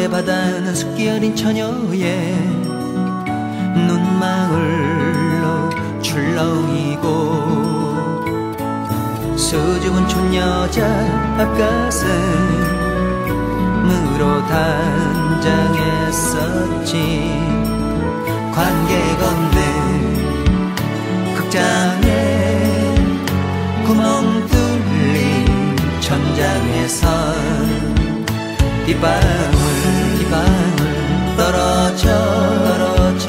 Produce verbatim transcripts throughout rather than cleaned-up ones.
바다는 습기 어린 처녀의 눈망울로 출렁이고 수줍은 촌여자 앞가슴으로 단장했었지. 관객 없는 극장에 구멍 뚫린 천장에선 빗방울 빗방울 떨어져 떨어져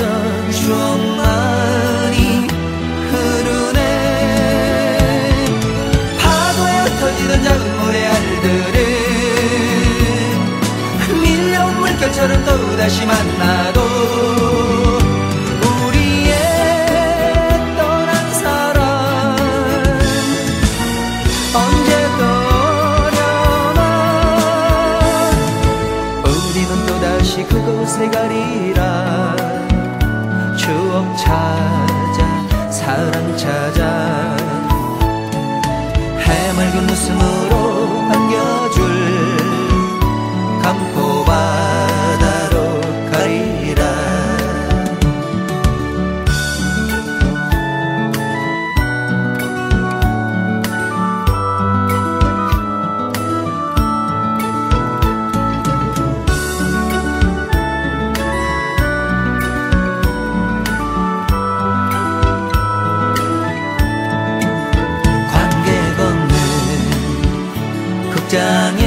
추억만이 흐르네. 파도에 흩어지던 작은 모래알들은 밀려온 물결처럼 또다시 만나도 우리의 떠난 사랑 언제 떠려나. 우리는 또다시 그곳에 가리라. 추억 찾아 사랑 찾아 해맑은 웃음으로 반겨줄 강포바다로 가리라. 관객 없는 극장